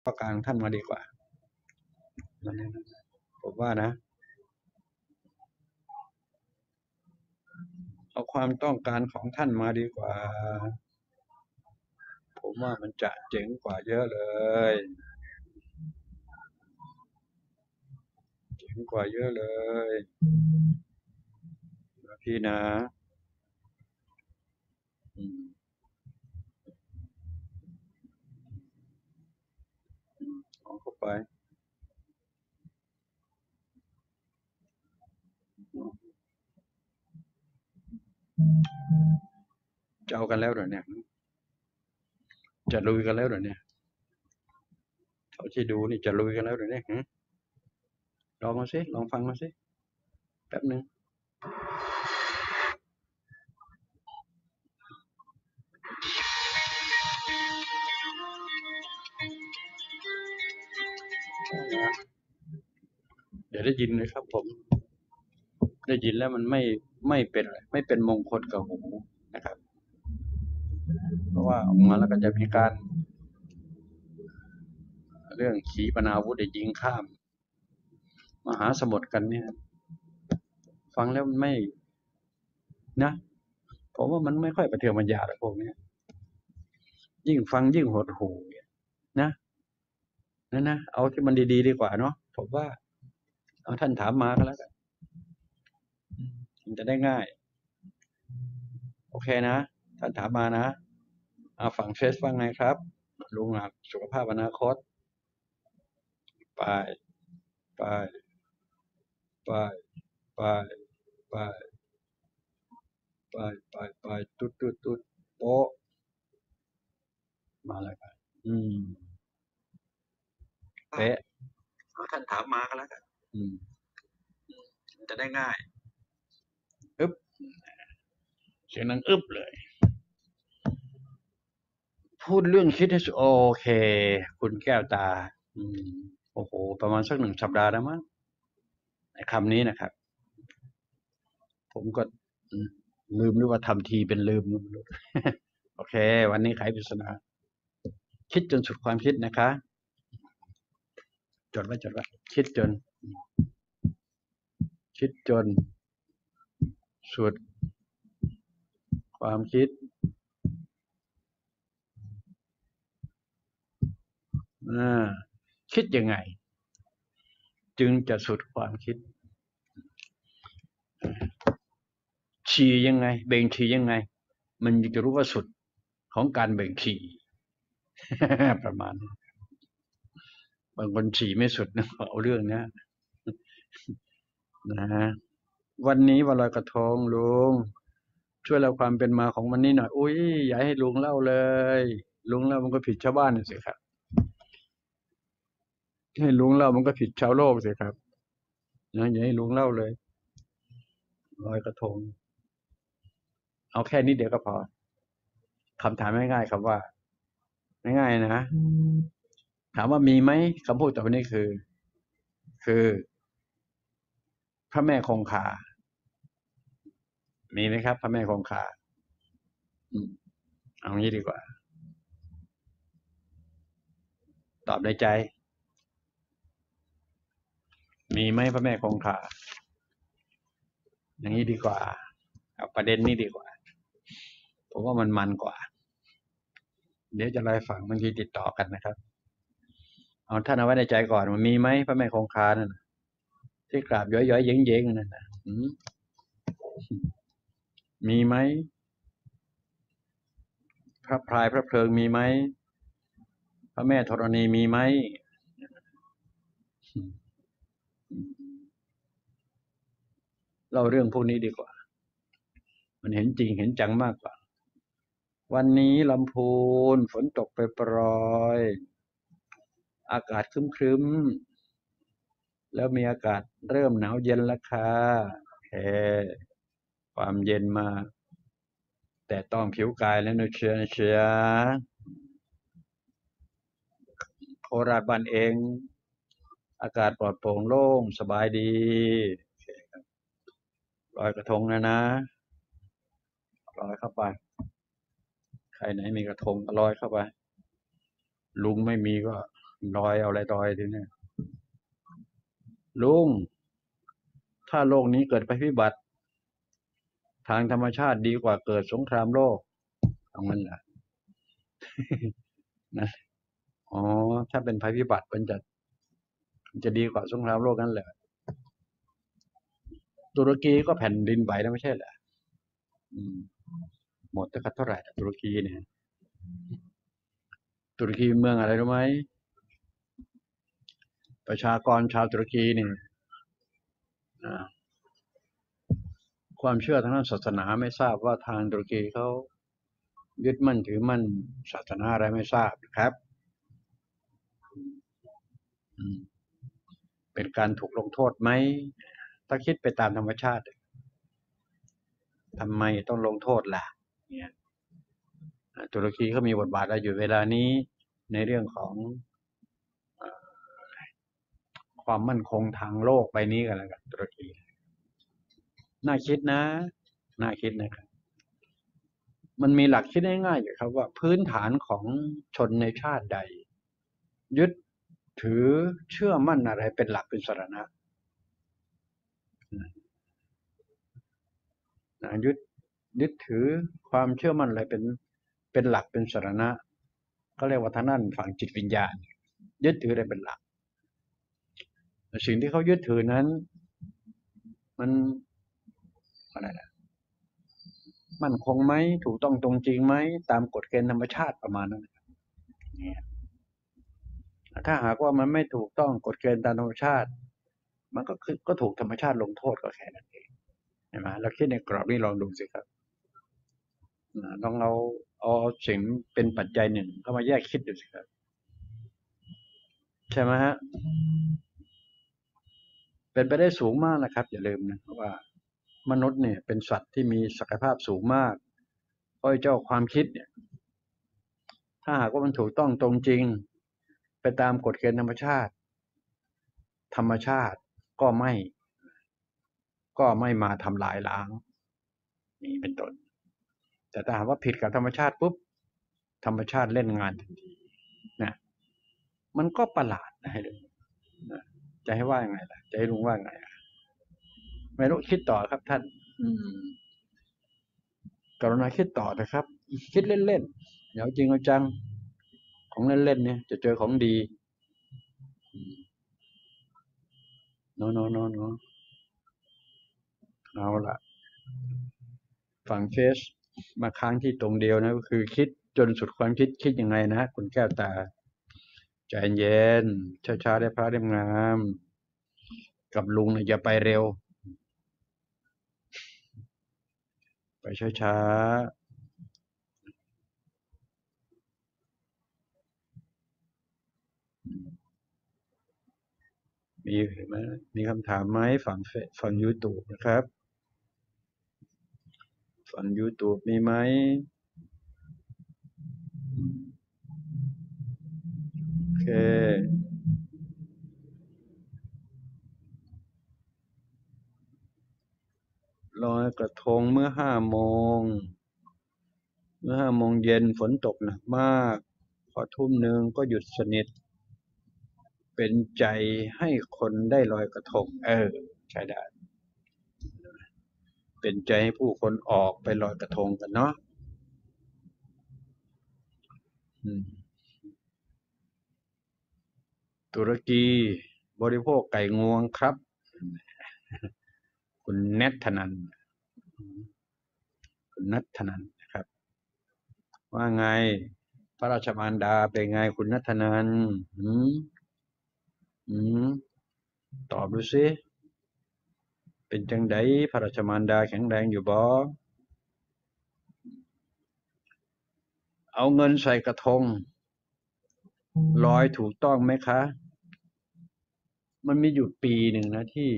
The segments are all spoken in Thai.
ประการท่านมาดีกว่าผมว่านะเอาความต้องการของท่านมาดีกว่าผมว่ามันจะเจ๋งกว่าเยอะเลยเจ๋งกว่าเยอะเลยพี่นะเอาเข้าไปจะเอากันแล้วเหรอเนี่ยจะลุยกันแล้วเหรอเนี่ยเท่าที่ดูนี่จะลุยกันแล้วเหรอเนี่ยลองมาสิลองฟังมาสิแป๊บนึงเดี๋ยวได้ยินเลยครับผมได้ยินแล้วมันไม่เป็นมงคลกับหูนะครับเพราะว่าออกมาแล้วก็จะมีการเรื่องขีปนาวุธยิงข้ามมหาสมุทรกันเนี่ยฟังแล้วมันไม่นะผมว่ามันไม่ค่อยประเทืองปัญญาหรอกพวกนี้ยิ่งฟังยิ่งหดหู่นะนะเอาที่มันดีๆดีกว่าเนาะผมว่าเอาท่านถามมาก็แล้วกันมันจะได้ง่ายโอเคนะท่านถามมานะฝั่งเฟซว่าไงครับลุงหลักสุขภาพอนาคตไปไปไปไปไปไปไปตุ๊ดโป๊ะมาเลยครับเป๊ะท่านถามมาก็แล้วกันมันจะได้ง่ายอึ๊บเสียงดังอึ๊บเลยพูดเรื่องคิดให้โอเคคุณแก้วตาโอ้โหประมาณสัก1 สัปดาห์แล้วมั้งไอ้คำนี้นะครับผมก็ลืมหรือว่าทำทีเป็นลืมโอเควันนี้ไขปริศนาคิดจนสุดความคิดนะคะจดไว้คิดจนสุดความคิดคิดยังไงจึงจะสุดความคิดฉี่ยังไงเบ่งฉี่ยังไงมันจะรู้ว่าสุดของการเบ่งฉี่ประมาณนี้บางคนฉี่ไม่สุดนะเอาเรื่องนี้นะฮะวันนี้วันลอยกระทงลุงช่วยเล่าความเป็นมาของวันนี้หน่อยอุ้ยอย่าให้ลุงเล่าเลยลุงเล่ามันก็ผิดชาวบ้านสิครับให้ลุงเล่ามันก็ผิดชาวโลกสิครับนะอย่าให้ลุงเล่าเลยลอยกระทงเอาแค่นี้เดียวก็พอคำถามง่ายๆครับว่าง่ายๆนะถามว่ามีไหมคำพูดต่อไปนี้คือพระแม่คงคามีไหมครับพระแม่คงคาเอางี้ดีกว่าตอบในใจมีไหมพระแม่คงคาอย่างนี้ดีกว่าเอาประเด็นนี้ดีกว่าผมว่ามันกว่าเดี๋ยวจะไล่ฟังบางทีติดต่อกันนะครับเอาท่านเอาไว้ในใจก่อนมันมีไหมพระแม่คงคานั่นที่กราบย้อยๆเย้งๆนั่นนะมีไหมพระพรายพระเพลิงมีไหมพระแม่ธรณีมีไหมเล่าเรื่องพวกนี้ดีกว่ามันเห็นจริงเห็นจังมากกว่าวันนี้ลำพูนฝนตกไปปรอยอากาศครึ้มๆแล้วมีอากาศเริ่มหนาวเย็นแล้วค่ะโอเคความเย็นมาแต่ต้องผิวกายแล้วนะเชียโคราชบ้านเองอากาศปลอดโปร่งโล่งสบายดีลอยกระทงนะลอยเข้าไปใครไหนมีกระทงก็ลอยเข้าไปลุงไม่มีก็ลอยเอาอะไรลอยทีนี้ลุงถ้าโลกนี้เกิดภัยพิบัติทางธรรมชาติดีกว่าเกิดสงครามโลกเอางั้นแหละนะอ๋อถ้าเป็นภัยพิบัติมันจะดีกว่าสงครามโลกนั่นแหละตุรกีก็แผ่นดินไหวนะไม่ใช่เหรออืมหมดไปเท่าไหร่ตุรกีเนี่ยตุรกีเมืองอะไรรู้ไหมประชากรชาวตุรกีเนี่ยความเชื่อทางด้านศาสนาไม่ทราบว่าทางตุรกีเขายึดมั่นถือมั่นศาสนาอะไรไม่ทราบครับเป็นการถูกลงโทษไหมถ้าคิดไปตามธรรมชาติทำไมต้องลงโทษล่ะเนี่ยตุรกีเขามีบทบาทอะไรอยู่เวลานี้ในเรื่องของความมั่นคงทางโลกใบนี้กันแล้วกันตุรกีน่าคิดนะน่าคิดนะครับมันมีหลักคิดง่ายๆอยู่ครับว่าพื้นฐานของชนในชาติใดยึดถือเชื่อมั่นอะไรเป็นหลักเป็นสรณะยึดถือความเชื่อมั่นอะไรเป็นหลักเป็นสรณะเขาเรียกว่าทางด้านฝั่งจิตวิญญาณยึดถืออะไรเป็นหลักสิ่งที่เขายึดถือนั้นมันอะไรนะมั่นคงไหมถูกต้องตรงจริงไหมตามกฎเกณฑ์ธรรมชาติประมาณนั้นถ้าหากว่ามันไม่ถูกต้องกฎเกณฑ์ตามธรรมชาติมันก็ถูกธรรมชาติลงโทษก็แค่นั้นเองใช่ไหมเราคิดในกรอบนี้ลองดูสิครับต้องเอาสิ่งเป็นปัจจัยหนึ่งเข้ามาแยกคิดดูสิครับใช่ไหมฮะเป็นไปได้สูงมากนะครับอย่าลืมนะว่ามนุษย์เนี่ยเป็นสัตว์ที่มีศักยภาพสูงมากเพราะเจ้าความคิดเนี่ยถ้าหากว่ามันถูกต้องตรงจริงไปตามกฎเกณฑ์ธรรมชาติก็ไม่มาทำลายล้างนี่เป็นต้นแต่ถ้าหากว่าผิดกับธรรมชาติปุ๊บธรรมชาติเล่นงานทันทีนะมันก็ประหลาดนะให้ดูนะจะให้ว่ายังไงล่ะจะให้ลุงว่าไงไม่รู้คิดต่อครับท่านกรุณาคิดต่อนะครับคิดเล่นๆเดี๋ยวจริงเอาจังของเล่นๆเนี่ยจะเจอของดีโนเอาละฝั่งเฟซมาค้างที่ตรงเดียวนะก็คือคิดจนสุดความคิดยังไงนะคุณแก้วตาใจเย็นช้าๆได้พระเล่มงามกับลุงเนี่ยอย่าไปเร็วไปช้าๆมีคำถามไหมฝั่ง YouTube นะครับฝั่ง YouTube มีไหมโอเคลอยกระทงเมื่อ5 โมงเย็นฝนตกหนักมากพอ1 ทุ่มก็หยุดสนิทเป็นใจให้คนได้ลอยกระทงใช่ได้เป็นใจให้ผู้คนออกไปลอยกระทงกันเนาะตุรกีบริโภคไก่งวงครับคุณเนทธนันคุณนัทธนันนะครับว่าไงพระราชมารดาเป็นไงคุณนัทธนันอืมอืมตอบดูสิเป็นจังไดพระราชมารดาแข็งแรงอยู่บ่เอาเงินใส่กระทงลอยถูกต้องไหมคะมันมีอยู่ปีหนึ่งนะที่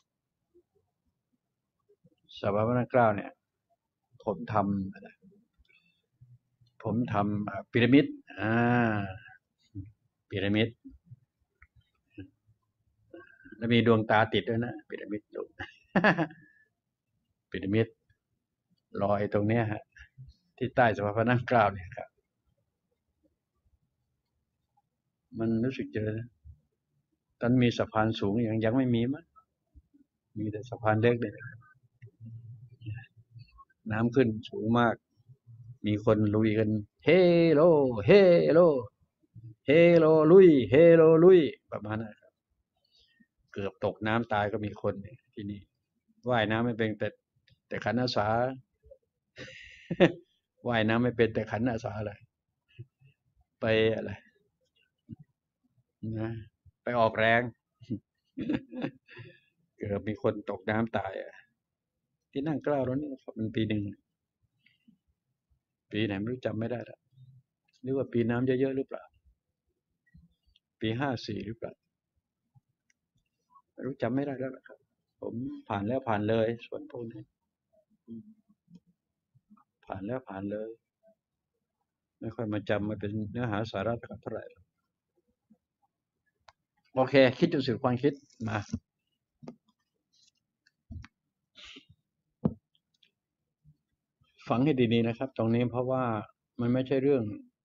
สมเด็จพระนางเกล้าเนี่ยผมทำพีระมิดอ่าพีระมิดแล้วมีดวงตาติดด้วยนะพีระมิดดูพีระมิดลอยตรงเนี้ยฮะที่ใต้สมเด็จพระนางเกล้าเนี่ยครับมันรู้สึกจะตอนมีสะพานสูงยังไม่มีมั้งมีแต่สะพานเล็กเลยน้ำขึ้นสูงมากมีคนลุยกันเฮโลเฮโลเฮโลลุยเฮโลลุยประมาณนั้นครับเกือบตกน้ำตายก็มีคนเนี่ยที่นี่ว่ายน้ำไม่เป็นแต่ขันอาสา ว่ายน้ำไม่เป็นแต่ขันอาสาอะไรไปอะไรนะไปออกแรงเกือบมีคนตกน้ำตายอะที่นั่งเกล้าแล้วนี่ครับมันปีหนึ่งปีไหนไม่รู้จำไม่ได้ละหรือว่าปีน้ำเยอะๆหรือเปล่าปี54หรือเปล่าไม่รู้จำไม่ได้แล้วล่ะครับผมผ่านแล้วผ่านเลยส่วนพวกนี้ผ่านแล้วผ่านเลยไม่ค่อยมาจำมาเป็นเนื้อหาสาระเท่าไหร่โอเคคิดจนสุดความคิดมาฟังให้ดีๆนะครับตรงนี้เพราะว่ามันไม่ใช่เรื่อง